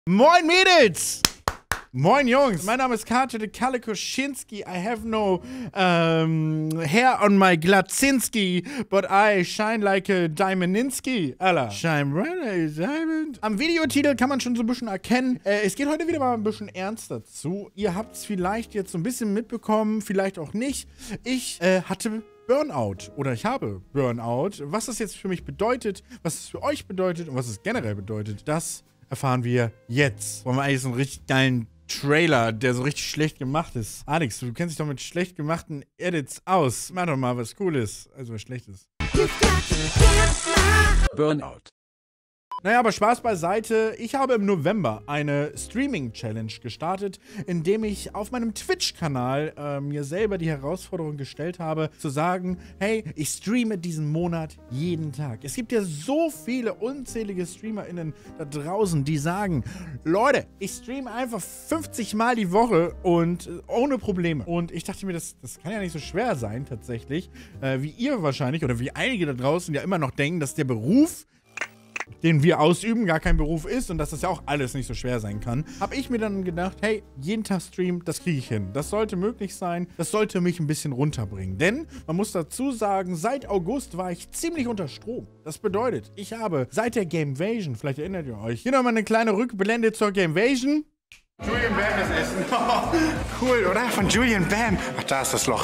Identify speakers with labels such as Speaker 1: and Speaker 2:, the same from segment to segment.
Speaker 1: Moin Mädels! Moin Jungs! Mein Name ist Kato de Kalikoschinski. I have no hair on my Glatzinski, but I shine like a Diamondinsky. Alla. Shine bright like a diamond. Am Videotitel kann man schon so ein bisschen erkennen. Es geht heute wieder mal ein bisschen ernster zu. Ihr habt es vielleicht jetzt so ein bisschen mitbekommen, vielleicht auch nicht. Ich hatte Burnout oder ich habe Burnout. Was das jetzt für mich bedeutet, was es für euch bedeutet und was es generell bedeutet, das erfahren wir jetzt. Wollen wir eigentlich so einen richtig geilen Trailer, der so richtig schlecht gemacht ist. Alex, du kennst dich doch mit schlecht gemachten Edits aus. Mach doch mal was Cooles, also was Schlechtes.
Speaker 2: Burnout.
Speaker 1: Naja, aber Spaß beiseite. Ich habe im November eine Streaming-Challenge gestartet, indem ich auf meinem Twitch-Kanal mir selber die Herausforderung gestellt habe, zu sagen, hey, ich streame diesen Monat jeden Tag. Es gibt ja so viele unzählige StreamerInnen da draußen, die sagen, Leute, ich streame einfach 50 Mal die Woche und ohne Probleme. Und ich dachte mir, das kann ja nicht so schwer sein, tatsächlich, wie ihr wahrscheinlich oder wie einige da draußen ja immer noch denken, dass der Beruf, den wir ausüben, gar kein Beruf ist und dass das ja auch alles nicht so schwer sein kann, habe ich mir dann gedacht, hey, jeden Tag streamen, das kriege ich hin. Das sollte möglich sein, das sollte mich ein bisschen runterbringen. Denn, man muss dazu sagen, seit August war ich ziemlich unter Strom. Das bedeutet, ich habe seit der Gamevasion, vielleicht erinnert ihr euch, hier nochmal eine kleine Rückblende zur Gamevasion.
Speaker 3: Julian Bam das Essen. Cool, oder? Von Julian Bam. Ach, da ist das Loch.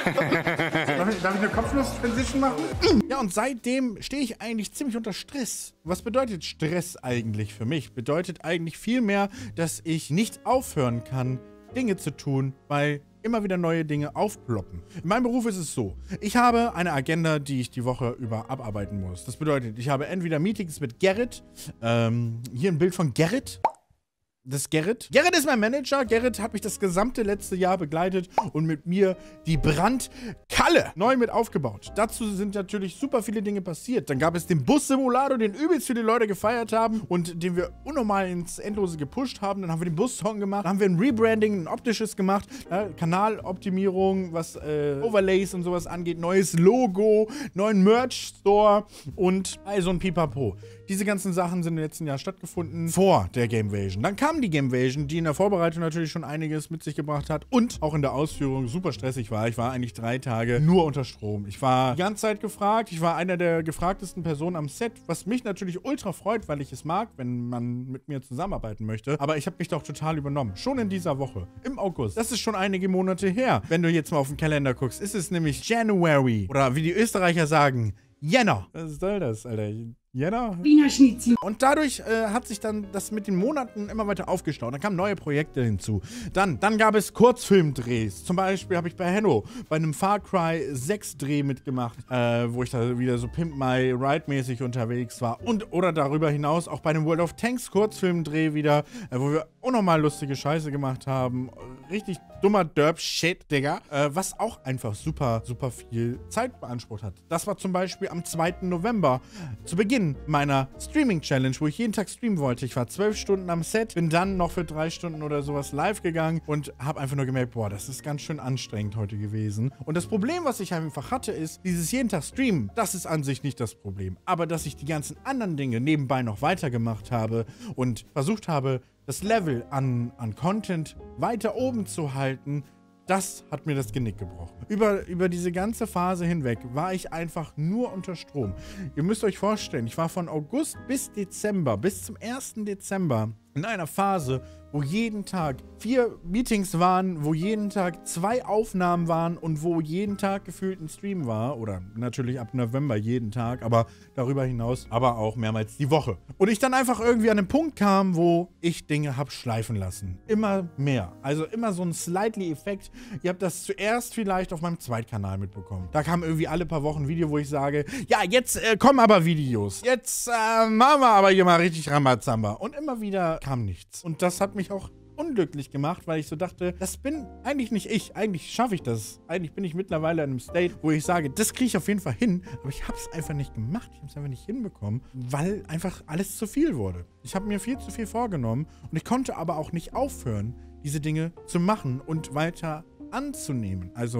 Speaker 1: Darf ich eine Kopfnuss-Transition machen? Ja, und seitdem stehe ich eigentlich ziemlich unter Stress. Was bedeutet Stress eigentlich für mich? Bedeutet eigentlich vielmehr, dass ich nicht aufhören kann, Dinge zu tun, weil immer wieder neue Dinge aufploppen. In meinem Beruf ist es so, ich habe eine Agenda, die ich die Woche über abarbeiten muss. Das bedeutet, ich habe entweder Meetings mit Gerrit, hier ein Bild von Gerrit. Das ist Gerrit. Gerrit ist mein Manager. Gerrit hat mich das gesamte letzte Jahr begleitet und mit mir die Brandkalle neu mit aufgebaut. Dazu sind natürlich super viele Dinge passiert. Dann gab es den Bus-Simulator, den übelst viele Leute gefeiert haben und den wir unnormal ins Endlose gepusht haben. Dann haben wir den Bus-Song gemacht. Dann haben wir ein Rebranding, ein optisches gemacht. Ja, Kanaloptimierung, was Overlays und sowas angeht. Neues Logo, neuen Merch-Store und so ein Pipapo. Diese ganzen Sachen sind im letzten Jahr stattgefunden vor der Gamevasion. Dann kam die Gamevasion, die in der Vorbereitung natürlich schon einiges mit sich gebracht hat und auch in der Ausführung super stressig war. Ich war eigentlich 3 Tage nur unter Strom. Ich war die ganze Zeit gefragt. Ich war einer der gefragtesten Personen am Set, was mich natürlich ultra freut, weil ich es mag, wenn man mit mir zusammenarbeiten möchte. Aber ich habe mich doch total übernommen. Schon in dieser Woche, im August. Das ist schon einige Monate her. Wenn du jetzt mal auf den Kalender guckst, ist es nämlich January. Oder wie die Österreicher sagen, Jänner. Was soll das, Alter? Jänner?
Speaker 4: Wiener Schnitzel.
Speaker 1: Und dadurch hat sich dann das mit den Monaten immer weiter aufgestaut. Dann kamen neue Projekte hinzu. Dann gab es Kurzfilmdrehs. Zum Beispiel habe ich bei Henno bei einem Far Cry 6 Dreh mitgemacht, wo ich da wieder so Pimp My Ride mäßig unterwegs war. Oder darüber hinaus auch bei einem World of Tanks Kurzfilmdreh wieder, wo wir unnormal lustige Scheiße gemacht haben. Richtig dummer Derp-Shit, Digga. Was auch einfach super, super viel Zeit beansprucht hat. Das war zum Beispiel am 2. November, zu Beginn meiner Streaming-Challenge, wo ich jeden Tag streamen wollte. Ich war 12 Stunden am Set, bin dann noch für 3 Stunden oder sowas live gegangen und habe einfach nur gemerkt, boah, das ist ganz schön anstrengend heute gewesen. Und das Problem, was ich einfach hatte, ist, dieses jeden Tag streamen, das ist an sich nicht das Problem. Aber dass ich die ganzen anderen Dinge nebenbei noch weitergemacht habe und versucht habe, das Level an Content weiter oben zu halten, das hat mir das Genick gebrochen. Über diese ganze Phase hinweg war ich einfach nur unter Strom. Ihr müsst euch vorstellen, ich war von August bis Dezember, bis zum 1. Dezember in einer Phase, wo jeden Tag 4 Meetings waren, wo jeden Tag 2 Aufnahmen waren und wo jeden Tag gefühlt ein Stream war. Oder natürlich ab November jeden Tag, aber darüber hinaus aber auch mehrmals die Woche. Und ich dann einfach irgendwie an den Punkt kam, wo ich Dinge habe schleifen lassen. Immer mehr. Also immer so ein Slightly-Effekt. Ihr habt das zuerst vielleicht auf meinem Zweitkanal mitbekommen. Da kam irgendwie alle paar Wochen ein Video, wo ich sage, ja, jetzt kommen aber Videos. Jetzt machen wir aber hier mal richtig Rambazamba. Und immer wieder kam nichts. Und das hat mich auch unglücklich gemacht, weil ich so dachte, das bin eigentlich nicht ich. Eigentlich schaffe ich das. Eigentlich bin ich mittlerweile in einem State, wo ich sage, das kriege ich auf jeden Fall hin. Aber ich habe es einfach nicht gemacht. Ich habe es einfach nicht hinbekommen, weil einfach alles zu viel wurde. Ich habe mir viel zu viel vorgenommen und ich konnte aber auch nicht aufhören, diese Dinge zu machen und weiter anzunehmen. Also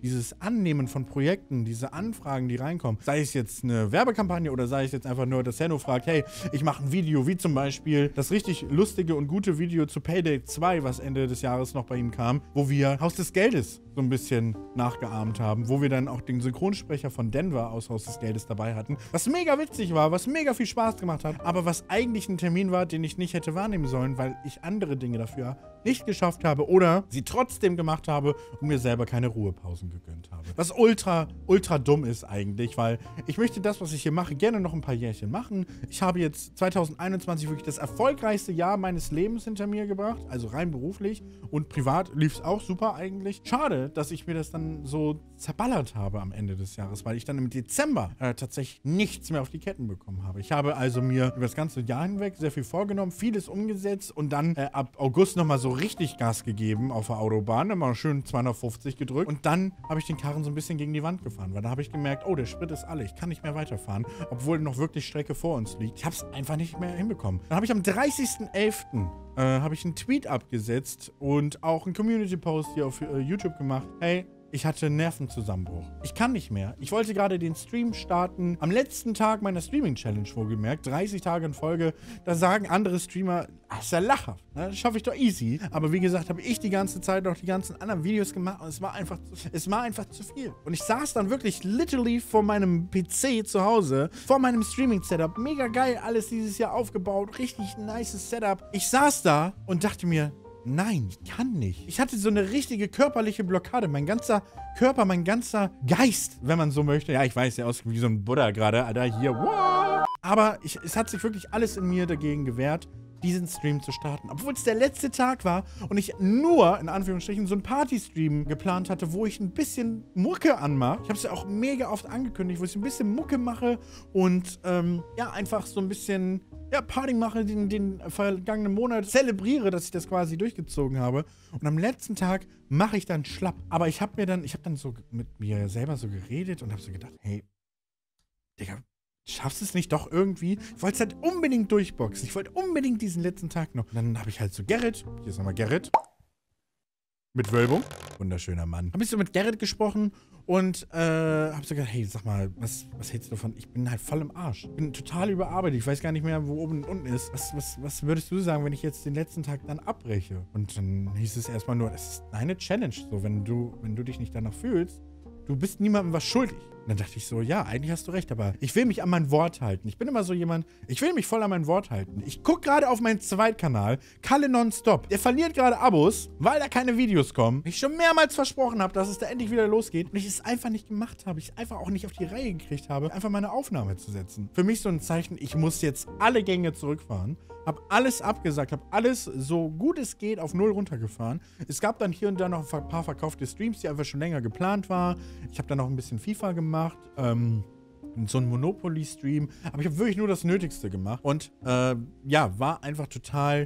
Speaker 1: dieses Annehmen von Projekten, diese Anfragen, die reinkommen, sei es jetzt eine Werbekampagne oder sei es jetzt einfach nur, dass Henno fragt, hey, ich mache ein Video, wie zum Beispiel das richtig lustige und gute Video zu Payday 2, was Ende des Jahres noch bei ihm kam, wo wir Haus des Geldes so ein bisschen nachgeahmt haben, wo wir dann auch den Synchronsprecher von Denver aus Haus des Geldes dabei hatten, was mega witzig war, was mega viel Spaß gemacht hat, aber was eigentlich ein Termin war, den ich nicht hätte wahrnehmen sollen, weil ich andere Dinge dafür nicht geschafft habe oder sie trotzdem gemacht habe und mir selber keine Ruhepausen gegönnt habe. Was ultra dumm ist eigentlich, weil ich möchte das, was ich hier mache, gerne noch ein paar Jährchen machen. Ich habe jetzt 2021 wirklich das erfolgreichste Jahr meines Lebens hinter mir gebracht, also rein beruflich und privat lief es auch super eigentlich. Schade, dass ich mir das dann so zerballert habe am Ende des Jahres, weil ich dann im Dezember tatsächlich nichts mehr auf die Ketten bekommen habe. Ich habe also mir über das ganze Jahr hinweg sehr viel vorgenommen, vieles umgesetzt und dann ab August nochmal so richtig Gas gegeben auf der Autobahn, immer schön 250 gedrückt und dann habe ich den Karren so ein bisschen gegen die Wand gefahren, weil da habe ich gemerkt, oh, der Sprit ist alle, ich kann nicht mehr weiterfahren, obwohl noch wirklich Strecke vor uns liegt. Ich habe es einfach nicht mehr hinbekommen. Dann habe ich am 30.11. Habe ich einen Tweet abgesetzt und auch einen Community-Post hier auf YouTube gemacht. Hey, ich hatte Nervenzusammenbruch. Ich kann nicht mehr. Ich wollte gerade den Stream starten. Am letzten Tag meiner Streaming-Challenge wohlgemerkt, 30 Tage in Folge, da sagen andere Streamer, das ist ja lachhaft, ne? Das schaffe ich doch easy. Aber wie gesagt, habe ich die ganze Zeit noch die ganzen anderen Videos gemacht und es war einfach zu viel. Und ich saß dann wirklich literally vor meinem PC zu Hause, vor meinem Streaming-Setup. Mega geil, alles dieses Jahr aufgebaut, richtig nices Setup. Ich saß da und dachte mir, nein, ich kann nicht. Ich hatte so eine richtige körperliche Blockade. Mein ganzer Körper, mein ganzer Geist, wenn man so möchte. Ja, ich weiß, der aussieht wie so ein Buddha gerade. Alter, hier, wow. Aber es hat sich wirklich alles in mir dagegen gewehrt, diesen Stream zu starten. Obwohl es der letzte Tag war und ich nur, in Anführungsstrichen, so einen Party-Stream geplant hatte, wo ich ein bisschen Mucke anmache. Ich habe es ja auch mega oft angekündigt, wo ich ein bisschen Mucke mache und ja, einfach so ein bisschen Party mache, den vergangenen Monat zelebriere, dass ich das quasi durchgezogen habe. Und am letzten Tag mache ich dann schlapp. Aber ich habe dann so mit mir selber so geredet und habe so gedacht, hey, Digga, schaffst es nicht doch irgendwie? Ich wollte es halt unbedingt durchboxen. Ich wollte unbedingt diesen letzten Tag noch. Und dann habe ich halt so Gerrit, hier ist nochmal Gerrit, mit Wölbung, wunderschöner Mann. Habe ich so mit Gerrit gesprochen und habe so gedacht, hey, sag mal, was hältst du davon? Ich bin halt voll im Arsch. Ich bin total überarbeitet. Ich weiß gar nicht mehr, wo oben und unten ist. Was würdest du sagen, wenn ich jetzt den letzten Tag dann abbreche? Und dann hieß es erstmal nur, das ist deine Challenge. So, wenn du dich nicht danach fühlst, du bist niemandem was schuldig. Und dann dachte ich so, ja, eigentlich hast du recht, aber ich will mich an mein Wort halten. Ich bin immer so jemand, ich will mich voll an mein Wort halten. Ich gucke gerade auf meinen Zweitkanal, Kalle Nonstop. Der verliert gerade Abos, weil da keine Videos kommen. Ich schon mehrmals versprochen habe, dass es da endlich wieder losgeht. Und ich es einfach nicht gemacht habe. Ich es einfach auch nicht auf die Reihe gekriegt habe, einfach meine Aufnahme zu setzen. Für mich so ein Zeichen, ich muss jetzt alle Gänge zurückfahren. Hab alles abgesagt, hab alles so gut es geht auf 0 runtergefahren. Es gab dann hier und da noch ein paar verkaufte Streams, die einfach schon länger geplant waren. Ich habe dann noch ein bisschen FIFA gemacht, so ein Monopoly-Stream. Aber ich habe wirklich nur das Nötigste gemacht. Und ja, war einfach total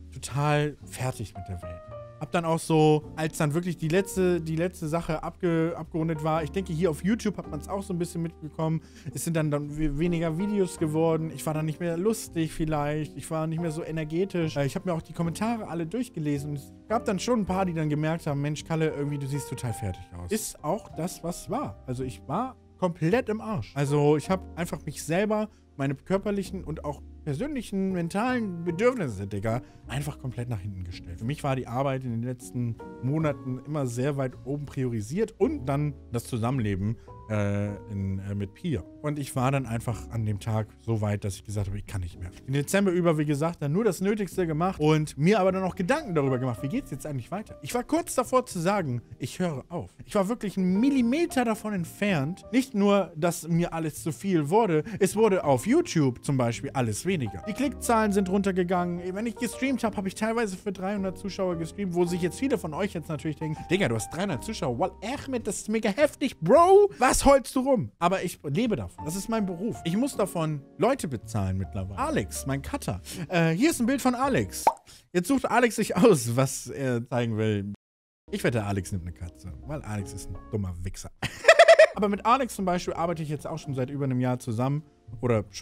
Speaker 1: fertig mit der Welt. Hab dann auch so, als dann wirklich die letzte Sache abgerundet war, ich denke, hier auf YouTube hat man es auch so ein bisschen mitbekommen, es sind dann weniger Videos geworden, ich war dann nicht mehr lustig vielleicht, ich war nicht mehr so energetisch. Ich habe mir auch die Kommentare alle durchgelesen und es gab dann schon ein paar, die dann gemerkt haben, Mensch, Kalle, irgendwie, du siehst total fertig aus. Ist auch das, was war. Also ich war komplett im Arsch. Also ich habe einfach mich selber, meine körperlichen und auch persönlichen, mentalen Bedürfnisse, Digga, einfach komplett nach hinten gestellt. Für mich war die Arbeit in den letzten Monaten immer sehr weit oben priorisiert und dann das Zusammenleben mit Pia. Und ich war dann einfach an dem Tag so weit, dass ich gesagt habe, ich kann nicht mehr. Den Dezember über, wie gesagt, dann nur das Nötigste gemacht und mir aber dann auch Gedanken darüber gemacht, wie geht's jetzt eigentlich weiter? Ich war kurz davor zu sagen, ich höre auf. Ich war wirklich einen Millimeter davon entfernt. Nicht nur, dass mir alles zu viel wurde, es wurde auf YouTube zum Beispiel alles weniger. Die Klickzahlen sind runtergegangen. Wenn ich gestreamt habe, habe ich teilweise für 300 Zuschauer gestreamt, wo sich jetzt viele von euch jetzt natürlich denken, Digga, du hast 300 Zuschauer. Wal Ahmed, das ist mega heftig, Bro. Was holst du rum? Aber ich lebe davon. Das ist mein Beruf. Ich muss davon Leute bezahlen mittlerweile. Alex, mein Cutter. Hier ist ein Bild von Alex. Jetzt sucht Alex sich aus, was er zeigen will. Ich wette, Alex nimmt eine Katze, weil Alex ist ein dummer Wichser. Aber mit Alex zum Beispiel arbeite ich jetzt auch schon seit über einem Jahr zusammen. Oder schon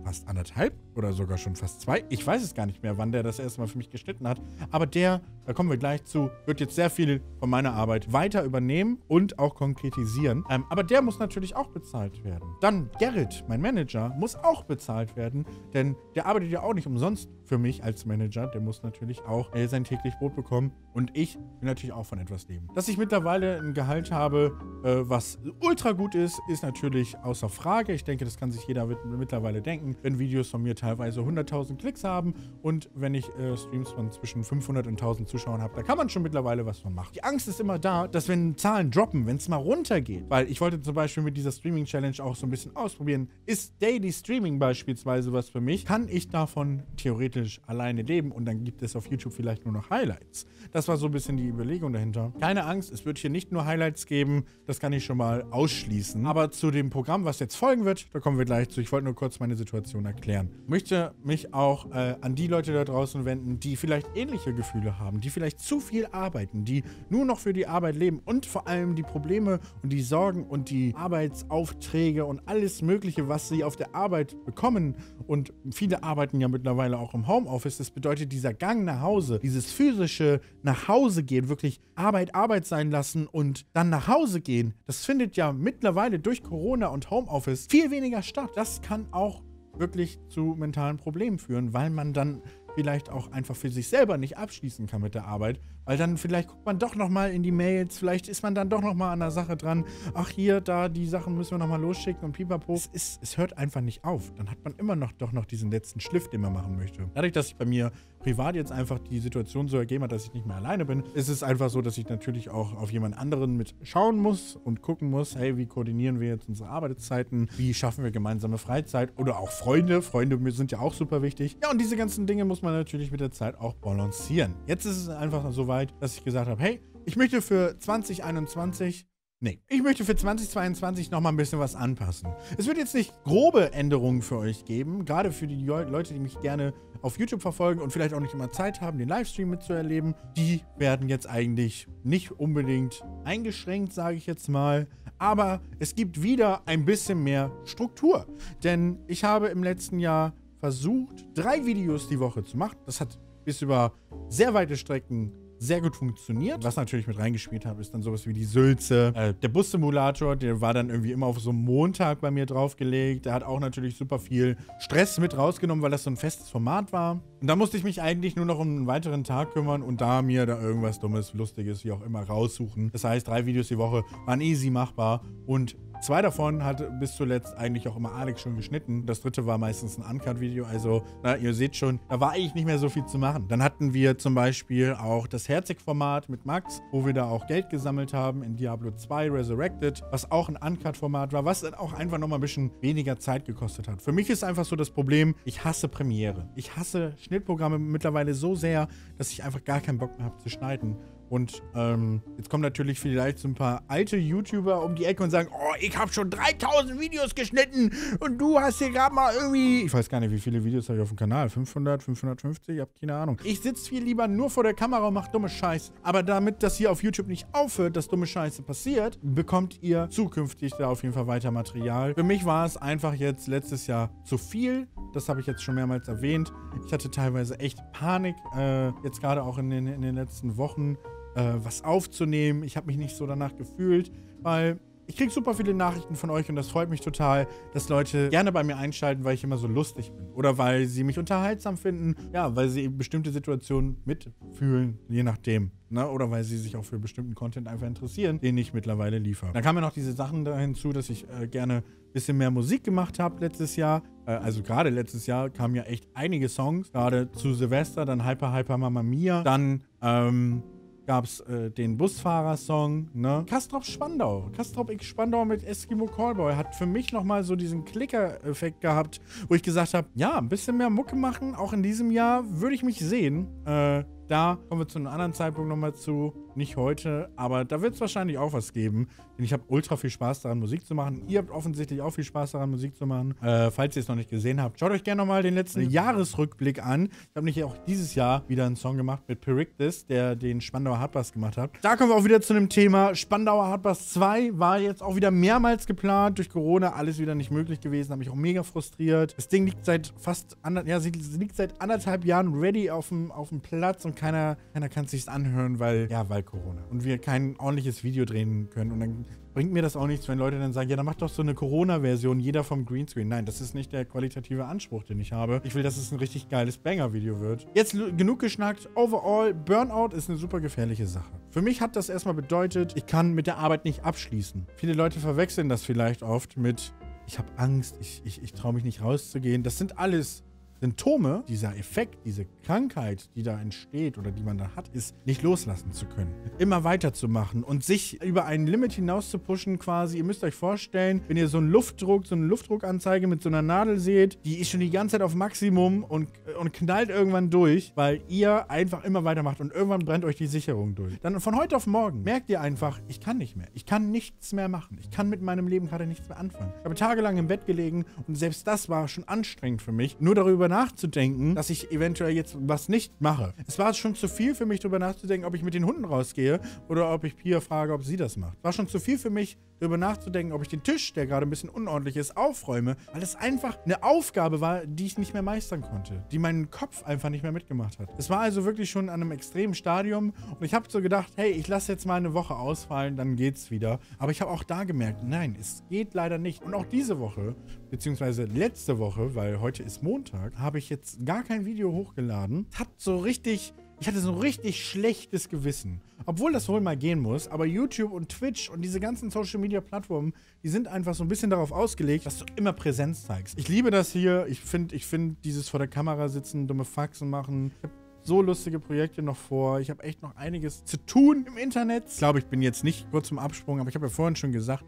Speaker 1: fast 1,5 oder sogar schon fast 2. Ich weiß es gar nicht mehr, wann der das erste Mal für mich geschnitten hat. Aber der, da kommen wir gleich zu, wird jetzt sehr viel von meiner Arbeit weiter übernehmen und auch konkretisieren. Aber der muss natürlich auch bezahlt werden. Dann Gerrit, mein Manager, muss auch bezahlt werden, denn der arbeitet ja auch nicht umsonst für mich als Manager. Der muss natürlich auch sein täglich Brot bekommen und ich will natürlich auch von etwas leben. Dass ich mittlerweile ein Gehalt habe, was ultra gut ist, ist natürlich außer Frage. Ich denke, das kann sich jeder mittlerweile denken, wenn Videos von mir teilweise 100.000 Klicks haben und wenn ich Streams von zwischen 500 und 1.000 Zuschauern habe, da kann man schon mittlerweile was von machen. Die Angst ist immer da, dass wenn Zahlen droppen, wenn es mal runtergeht, weil ich wollte zum Beispiel mit dieser Streaming-Challenge auch so ein bisschen ausprobieren, ist Daily Streaming beispielsweise was für mich, kann ich davon theoretisch alleine leben und dann gibt es auf YouTube vielleicht nur noch Highlights. Das war so ein bisschen die Überlegung dahinter. Keine Angst, es wird hier nicht nur Highlights geben, das kann ich schon mal ausschließen. Aber zu dem Programm, was jetzt folgen wird, da kommen wir gleich zu. Ich wollte nur kurz meine Situation erklären. Ich möchte mich auch an die Leute da draußen wenden, die vielleicht ähnliche Gefühle haben, die vielleicht zu viel arbeiten, die nur noch für die Arbeit leben und vor allem die Probleme und die Sorgen und die Arbeitsaufträge und alles Mögliche, was sie auf der Arbeit bekommen. Und viele arbeiten ja mittlerweile auch im Homeoffice. Das bedeutet, dieser Gang nach Hause, dieses physische nach Hause gehen, wirklich Arbeit sein lassen und dann nach Hause gehen, das findet ja mittlerweile durch Corona und Homeoffice viel weniger statt. Das kann auch wirklich zu mentalen Problemen führen, weil man dann vielleicht auch einfach für sich selber nicht abschließen kann mit der Arbeit, weil dann vielleicht guckt man doch nochmal in die Mails, vielleicht ist man dann doch nochmal an der Sache dran, ach hier, da, die Sachen müssen wir nochmal losschicken und pipapo. Es hört einfach nicht auf. Dann hat man immer noch diesen letzten Schliff, den man machen möchte. Dadurch, dass sich bei mir privat jetzt einfach die Situation so ergeben hat, dass ich nicht mehr alleine bin, ist es einfach so, dass ich natürlich auch auf jemand anderen mit schauen muss und gucken muss, hey, wie koordinieren wir jetzt unsere Arbeitszeiten, wie schaffen wir gemeinsame Freizeit oder auch Freunde. Freunde sind ja auch super wichtig. Ja, und diese ganzen Dinge muss man natürlich mit der Zeit auch balancieren. Jetzt ist es einfach so weit, dass ich gesagt habe, hey, ich möchte für 2022 nochmal ein bisschen was anpassen. Es wird jetzt nicht grobe Änderungen für euch geben, gerade für die Leute, die mich gerne auf YouTube verfolgen und vielleicht auch nicht immer Zeit haben, den Livestream mitzuerleben. Die werden jetzt eigentlich nicht unbedingt eingeschränkt, sage ich jetzt mal. Aber es gibt wieder ein bisschen mehr Struktur. Denn ich habe im letzten Jahr versucht, 3 Videos die Woche zu machen. Das hat bis über sehr weite Strecken sehr gut funktioniert. Was natürlich mit reingespielt habe, ist dann sowas wie die Sülze. Der Bus-Simulator, der war dann irgendwie immer auf so einem Montag bei mir draufgelegt. Der hat auch natürlich super viel Stress mit rausgenommen, weil das so ein festes Format war. Und da musste ich mich eigentlich nur noch um einen weiteren Tag kümmern und mir da irgendwas Dummes, Lustiges, wie auch immer, raussuchen. Das heißt, 3 Videos die Woche waren easy machbar und 2 davon hat bis zuletzt eigentlich auch immer Alex schon geschnitten. Das 3. war meistens ein Uncut-Video. Also, ihr seht schon, da war eigentlich nicht mehr so viel zu machen. Dann hatten wir zum Beispiel auch das Herzig-Format mit Max, wo wir da auch Geld gesammelt haben in Diablo 2 Resurrected, was auch ein Uncut-Format war, was dann auch einfach nochmal ein bisschen weniger Zeit gekostet hat. Für mich ist einfach so das Problem, ich hasse Premiere. Ich hasse Schnittprogramme mittlerweile so sehr, dass ich einfach gar keinen Bock mehr habe zu schneiden. Und jetzt kommen natürlich vielleicht so ein paar alte YouTuber um die Ecke und sagen, oh, ich habe schon 3000 Videos geschnitten und du hast hier gerade mal irgendwie... Ich weiß gar nicht, wie viele Videos habe ich auf dem Kanal. 500, 550? Ich habe keine Ahnung. Ich sitze viel lieber nur vor der Kamera und mache dumme Scheiß. Aber damit das hier auf YouTube nicht aufhört, dass dumme Scheiße passiert, bekommt ihr zukünftig da auf jeden Fall weiter Material. Für mich war es einfach jetzt letztes Jahr zu viel. Das habe ich jetzt schon mehrmals erwähnt. Ich hatte teilweise echt Panik, jetzt gerade auch in den letzten Wochen, was aufzunehmen. Ich habe mich nicht so danach gefühlt, weil ich kriege super viele Nachrichten von euch und das freut mich total, dass Leute gerne bei mir einschalten, weil ich immer so lustig bin. Oder weil sie mich unterhaltsam finden, ja, weil sie eben bestimmte Situationen mitfühlen, je nachdem. Ne? Oder weil sie sich auch für bestimmten Content einfach interessieren, den ich mittlerweile liefere. Dann kamen ja noch diese Sachen da hinzu, dass ich gerne ein bisschen mehr Musik gemacht habe letztes Jahr. Also gerade letztes Jahr kamen ja echt einige Songs, gerade zu Silvester, dann Hyper Hyper Mamma Mia, dann gab es den Busfahrer-Song, ne? Castrop Spandau. Castrop X Spandau mit Eskimo Callboy hat für mich nochmal so diesen Klicker-Effekt gehabt, wo ich gesagt habe, ja, ein bisschen mehr Mucke machen, auch in diesem Jahr würde ich mich sehen. Da kommen wir zu einem anderen Zeitpunkt nochmal zu. nicht heute, aber da wird es wahrscheinlich auch was geben. Denn ich habe ultra viel Spaß daran, Musik zu machen. Ihr habt offensichtlich auch viel Spaß daran, Musik zu machen. Falls ihr es noch nicht gesehen habt, schaut euch gerne nochmal den letzten Jahresrückblick an. Ich habe nicht auch dieses Jahr wieder einen Song gemacht mit Perictus, der den Spandauer Hardbass gemacht hat. Da kommen wir auch wieder zu einem Thema. Spandauer Hardbass 2 war jetzt auch wieder mehrmals geplant. Durch Corona alles wieder nicht möglich gewesen. Hat mich auch mega frustriert. Das Ding liegt seit liegt seit anderthalb Jahren ready auf dem Platz und keiner kann es sich anhören, weil Corona. Und wir kein ordentliches Video drehen können. Und dann bringt mir das auch nichts, wenn Leute dann sagen, ja, dann mach doch so eine Corona-Version, jeder vom Greenscreen. Nein, das ist nicht der qualitative Anspruch, den ich habe. Ich will, dass es ein richtig geiles Banger-Video wird. Jetzt genug geschnackt. Overall, Burnout ist eine super gefährliche Sache. Für mich hat das erstmal bedeutet, ich kann mit der Arbeit nicht abschließen. Viele Leute verwechseln das vielleicht oft mit, ich habe Angst, ich traue mich nicht rauszugehen. Das sind alles Symptome, dieser Effekt, diese Krankheit, die da entsteht oder die man da hat, ist, nicht loslassen zu können. Immer weiterzumachen und sich über ein Limit hinaus zu pushen quasi. Ihr müsst euch vorstellen, wenn ihr so eine Luftdruckanzeige mit so einer Nadel seht, die ist schon die ganze Zeit auf Maximum und knallt irgendwann durch, weil ihr einfach immer weitermacht und irgendwann brennt euch die Sicherung durch. Dann von heute auf morgen merkt ihr einfach, ich kann nicht mehr. Ich kann nichts mehr machen. Ich kann mit meinem Leben gerade nichts mehr anfangen. Ich habe tagelang im Bett gelegen und selbst das war schon anstrengend für mich, nur darüber nachzudenken, dass ich eventuell jetzt was nicht mache. Es war schon zu viel für mich, darüber nachzudenken, ob ich mit den Hunden rausgehe oder ob ich Pia frage, ob sie das macht. Es war schon zu viel für mich, darüber nachzudenken, ob ich den Tisch, der gerade ein bisschen unordentlich ist, aufräume, weil es einfach eine Aufgabe war, die ich nicht mehr meistern konnte, die meinen Kopf einfach nicht mehr mitgemacht hat. Es war also wirklich schon an einem extremen Stadium und ich habe so gedacht, hey, ich lasse jetzt mal eine Woche ausfallen, dann geht's wieder. Aber ich habe auch da gemerkt, nein, es geht leider nicht. Und auch diese Woche, beziehungsweise letzte Woche, weil heute ist Montag, habe ich jetzt gar kein Video hochgeladen. Ich hatte so ein richtig schlechtes Gewissen. Obwohl das wohl mal gehen muss, aber YouTube und Twitch und diese ganzen Social-Media-Plattformen, die sind einfach so ein bisschen darauf ausgelegt, dass du immer Präsenz zeigst. Ich liebe das hier. Ich finde dieses vor der Kamera sitzen, dumme Faxen machen. Ich habe so lustige Projekte noch vor. Ich habe echt noch einiges zu tun im Internet. Ich glaube, ich bin jetzt nicht kurz zum Absprung, aber ich habe ja vorhin schon gesagt,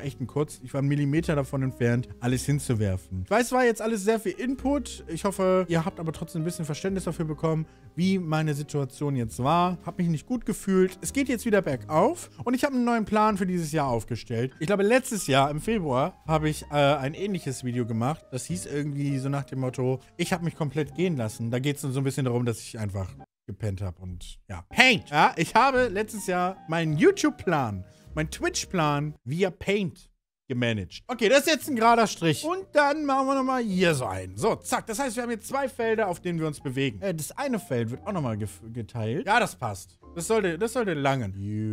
Speaker 1: ich war einen Millimeter davon entfernt, alles hinzuwerfen. Ich weiß, es war jetzt alles sehr viel Input. Ich hoffe, ihr habt aber trotzdem ein bisschen Verständnis dafür bekommen, wie meine Situation jetzt war. Hab mich nicht gut gefühlt. Es geht jetzt wieder bergauf und ich habe einen neuen Plan für dieses Jahr aufgestellt. Ich glaube, letztes Jahr im Februar habe ich ein ähnliches Video gemacht. Das hieß irgendwie so nach dem Motto, ich habe mich komplett gehen lassen. Da geht es so ein bisschen darum, dass ich einfach gepennt habe und ja. Paint! Ja, ich habe letztes Jahr meinen YouTube-Plan, mein Twitch-Plan via Paint gemanagt. Okay, das ist jetzt ein gerader Strich. Und dann machen wir nochmal hier so einen. So, zack. Das heißt, wir haben jetzt zwei Felder, auf denen wir uns bewegen. Das eine Feld wird auch nochmal geteilt. Ja, das passt. Das sollte langen.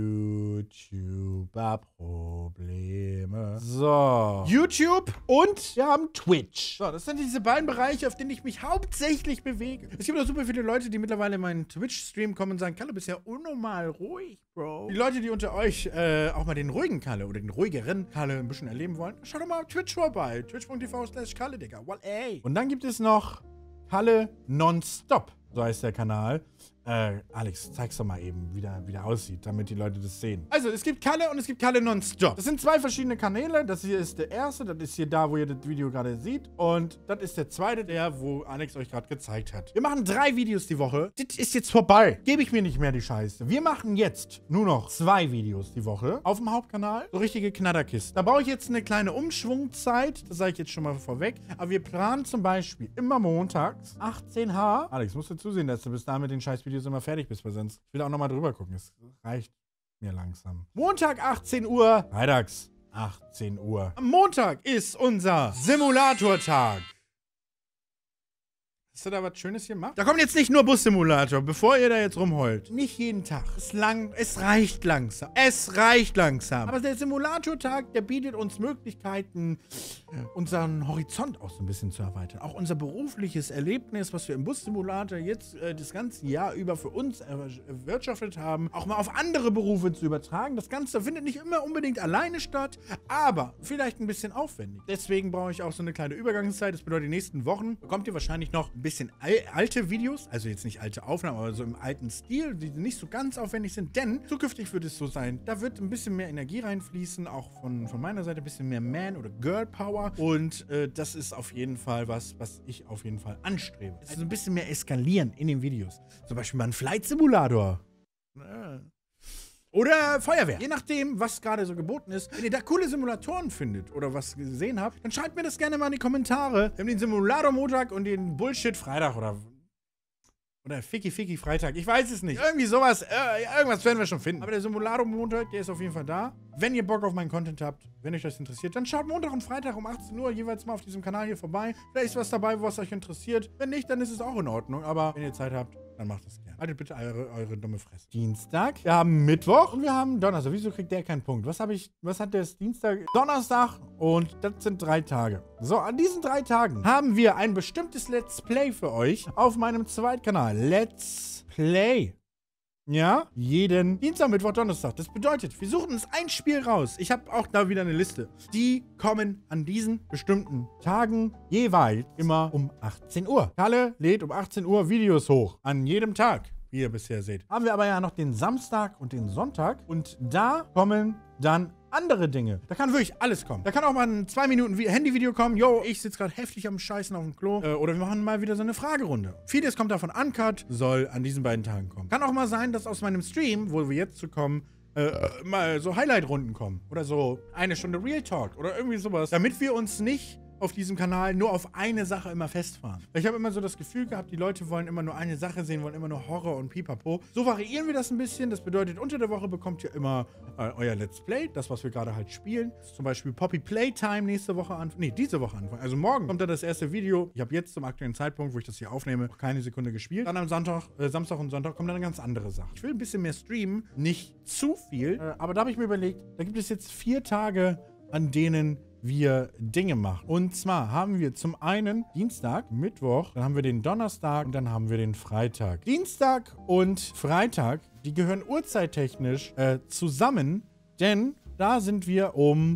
Speaker 1: YouTuber-Probleme. So. YouTube und wir haben Twitch. So, das sind diese beiden Bereiche, auf denen ich mich hauptsächlich bewege. Es gibt auch super viele Leute, die mittlerweile in meinen Twitch-Stream kommen und sagen, Kalle, du bist ja unnormal ruhig, Bro. Die Leute, die unter euch auch mal den ruhigen Kalle oder den ruhigeren Kalle ein bisschen erleben wollen, schaut doch mal auf Twitch vorbei. Twitch.tv/Kalle, Digga. Well, ey. Und dann gibt es noch Kalle Nonstop. So heißt der Kanal. Alex, zeig's doch mal eben, wie der aussieht, damit die Leute das sehen. Also, es gibt Kalle und es gibt Kalle Nonstop. Das sind zwei verschiedene Kanäle. Das hier ist der erste, das ist hier da, wo ihr das Video gerade seht. Und das ist der zweite, wo Alex euch gerade gezeigt hat. Wir machen 3 Videos die Woche. Das ist jetzt vorbei. Gebe ich mir nicht mehr die Scheiße. Wir machen jetzt nur noch 2 Videos die Woche auf dem Hauptkanal. So richtige Knatterkisten. Da brauche ich jetzt eine kleine Umschwungzeit. Das sage ich jetzt schon mal vorweg. Aber wir planen zum Beispiel immer montags 18h. Alex, musst du zusehen, dass du bis dahin mit den scheiß Videos immer fertig bist, weil sonst will ich auch nochmal drüber gucken. Es reicht mir langsam. Montag 18 Uhr, freitags 18 Uhr. Am Montag ist unser Simulatortag. Hast du da was Schönes gemacht? Da kommt jetzt nicht nur Bus-Simulator, bevor ihr da jetzt rumheult. Nicht jeden Tag. Es reicht langsam. Es reicht langsam. Aber der Simulatortag, der bietet uns Möglichkeiten, unseren Horizont auch so ein bisschen zu erweitern. Auch unser berufliches Erlebnis, was wir im Bus-Simulator jetzt das ganze Jahr über für uns erwirtschaftet haben, auch mal auf andere Berufe zu übertragen. Das Ganze findet nicht immer unbedingt alleine statt, aber vielleicht ein bisschen aufwendig. Deswegen brauche ich auch so eine kleine Übergangszeit. Das bedeutet, die nächsten Wochen bekommt ihr wahrscheinlich noch ein bisschen alte Videos, also jetzt nicht alte Aufnahmen, aber so im alten Stil, die nicht so ganz aufwendig sind, denn zukünftig wird es so sein, da wird ein bisschen mehr Energie reinfließen, auch von meiner Seite ein bisschen mehr Man- oder Girl-Power und das ist auf jeden Fall was ich auf jeden Fall anstrebe. Also ein bisschen mehr eskalieren in den Videos. Zum Beispiel mal ein Flight-Simulator. Oder Feuerwehr. Je nachdem, was gerade so geboten ist. Wenn ihr da coole Simulatoren findet oder was gesehen habt, dann schreibt mir das gerne mal in die Kommentare. Wir haben den Simulator Montag und den Bullshit Freitag oder Ficky Freitag. Ich weiß es nicht. Irgendwie sowas. Irgendwas werden wir schon finden. Aber der Simulator Montag, der ist auf jeden Fall da. Wenn ihr Bock auf meinen Content habt, wenn euch das interessiert, dann schaut Montag und Freitag um 18 Uhr jeweils mal auf diesem Kanal hier vorbei. Vielleicht ist was dabei, was euch interessiert. Wenn nicht, dann ist es auch in Ordnung. Aber wenn ihr Zeit habt, dann macht es gerne. Haltet bitte eure dumme Fresse. Dienstag. Wir haben Mittwoch und wir haben Donnerstag. Wieso kriegt der keinen Punkt? Was hat der Dienstag? Donnerstag und das sind 3 Tage. So, an diesen 3 Tagen haben wir ein bestimmtes Let's Play für euch auf meinem Zweitkanal. Let's Play. Ja, jeden Dienstag, Mittwoch, Donnerstag. Das bedeutet, wir suchen uns ein Spiel raus. Ich habe auch da wieder eine Liste. Die kommen an diesen bestimmten Tagen jeweils immer um 18 Uhr. Kalle lädt um 18 Uhr Videos hoch. An jedem Tag, wie ihr bisher seht. Haben wir aber ja noch den Samstag und den Sonntag. Und da kommen dann andere Dinge. Da kann wirklich alles kommen. Da kann auch mal ein 2 Minuten Handyvideo kommen. Yo, ich sitze gerade heftig am Scheißen auf dem Klo. Oder wir machen mal wieder so eine Fragerunde. Vieles kommt davon. Uncut soll an diesen beiden Tagen kommen. Kann auch mal sein, dass aus meinem Stream, wo wir jetzt zu kommen, mal so Highlight-Runden kommen. Oder so 1 Stunde Real Talk. Oder irgendwie sowas. Damit wir uns nicht auf diesem Kanal nur auf eine Sache immer festfahren. Ich habe immer so das Gefühl gehabt, die Leute wollen immer nur eine Sache sehen, wollen immer nur Horror und Pipapo. So variieren wir das ein bisschen. Das bedeutet, unter der Woche bekommt ihr immer euer Let's Play, das, was wir gerade halt spielen. Zum Beispiel Poppy Playtime diese Woche anfangen. Also morgen kommt da das erste Video. Ich habe jetzt zum aktuellen Zeitpunkt, wo ich das hier aufnehme, noch keine Sekunde gespielt. Dann am Samstag und Sonntag kommt dann eine ganz andere Sache. Ich will ein bisschen mehr streamen, nicht zu viel, aber da habe ich mir überlegt, da gibt es jetzt 4 Tage, an denen wir Dinge machen. Und zwar haben wir zum einen Dienstag, Mittwoch, dann haben wir den Donnerstag und dann haben wir den Freitag. Dienstag und Freitag, die gehören uhrzeittechnisch zusammen, denn da sind wir um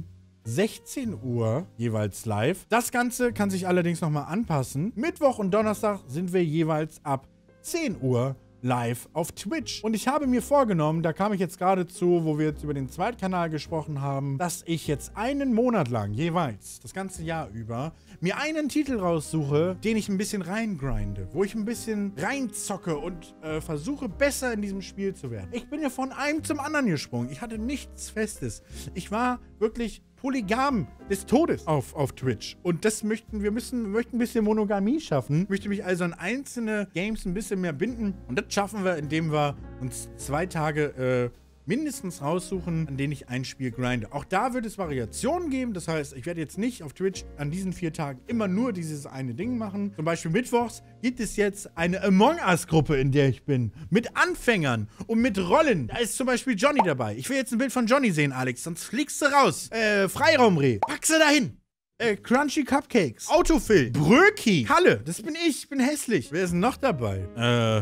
Speaker 1: 16 Uhr jeweils live. Das Ganze kann sich allerdings nochmal anpassen. Mittwoch und Donnerstag sind wir jeweils ab 10 Uhr live auf Twitch. Und ich habe mir vorgenommen, da kam ich jetzt gerade zu, wo wir jetzt über den Zweitkanal gesprochen haben, dass ich jetzt einen Monat lang jeweils, das ganze Jahr über, mir einen Titel raussuche, den ich ein bisschen reingrinde, wo ich ein bisschen reinzocke und versuche, besser in diesem Spiel zu werden. Ich bin ja von einem zum anderen gesprungen. Ich hatte nichts Festes. Ich war wirklich polygam des Todes auf Twitch. Und das möchten ein bisschen Monogamie schaffen. Ich möchte mich also an einzelne Games ein bisschen mehr binden. Und das schaffen wir, indem wir uns 2 Tage mindestens raussuchen, an denen ich ein Spiel grinde. Auch da wird es Variationen geben. Das heißt, ich werde jetzt nicht auf Twitch an diesen 4 Tagen immer nur dieses eine Ding machen. Zum Beispiel mittwochs gibt es jetzt eine Among Us-Gruppe, in der ich bin. Mit Anfängern und mit Rollen. Da ist zum Beispiel Johnny dabei. Ich will jetzt ein Bild von Johnny sehen, Alex. Sonst fliegst du raus. Freiraumreh. Pack sie dahin. Crunchy Cupcakes. Autofill. Bröki. Kalle. Das bin ich. Ich bin hässlich. Wer ist denn noch dabei?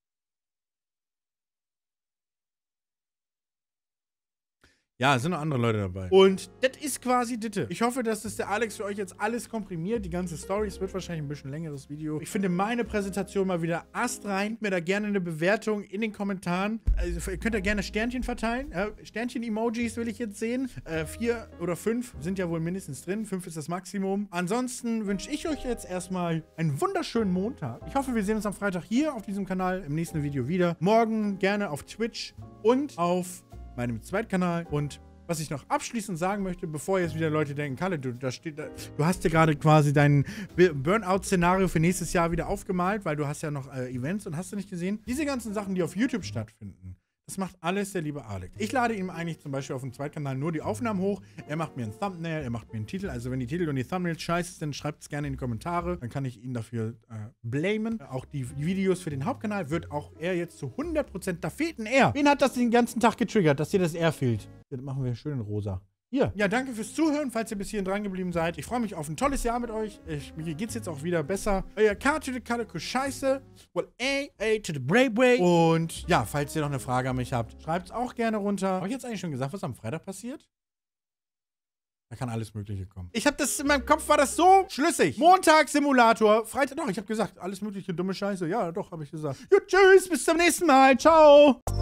Speaker 1: Ja, es sind noch andere Leute dabei. Und das ist quasi Ditte. Ich hoffe, dass das der Alex für euch jetzt alles komprimiert. Die ganze Story. Es wird wahrscheinlich ein bisschen längeres Video. Ich finde meine Präsentation mal wieder astrein. Mir da gerne eine Bewertung in den Kommentaren. Also, ihr könnt da gerne Sternchen verteilen. Sternchen-Emojis will ich jetzt sehen. 4 oder 5 sind ja wohl mindestens drin. 5 ist das Maximum. Ansonsten wünsche ich euch jetzt erstmal einen wunderschönen Montag. Ich hoffe, wir sehen uns am Freitag hier auf diesem Kanal im nächsten Video wieder. Morgen gerne auf Twitch und auf meinem Zweitkanal. Und was ich noch abschließend sagen möchte, bevor jetzt wieder Leute denken, Kalle, du hast ja gerade quasi dein Burnout-Szenario für nächstes Jahr wieder aufgemalt, weil du hast ja noch Events und hast du nicht gesehen. Diese ganzen Sachen, die auf YouTube stattfinden, das macht alles der liebe Alex. Ich lade ihm eigentlich zum Beispiel auf dem Zweitkanal nur die Aufnahmen hoch. Er macht mir ein Thumbnail, er macht mir einen Titel. Also wenn die Titel und die Thumbnails scheiße sind, schreibt es gerne in die Kommentare. Dann kann ich ihn dafür blamen. Auch die Videos für den Hauptkanal wird auch er jetzt zu 100%, da fehlt ein R. Wen hat das den ganzen Tag getriggert, dass dir das R fehlt? Das machen wir schön in rosa. Hier. Ja, danke fürs Zuhören, falls ihr bis hierhin dran geblieben seid. Ich freue mich auf ein tolles Jahr mit euch. Mir geht's jetzt auch wieder besser. Euer K to the Calico Scheiße. Well, A to the Brave Way. Und ja, falls ihr noch eine Frage an mich habt, schreibt's auch gerne runter. Habe ich jetzt eigentlich schon gesagt, was am Freitag passiert? Da kann alles Mögliche kommen. Ich habe das in meinem Kopf, war das so schlüssig. Montag Simulator, Freitag, doch, ich habe gesagt, alles mögliche dumme Scheiße. Ja, doch, habe ich gesagt. Ja, tschüss, bis zum nächsten Mal. Ciao.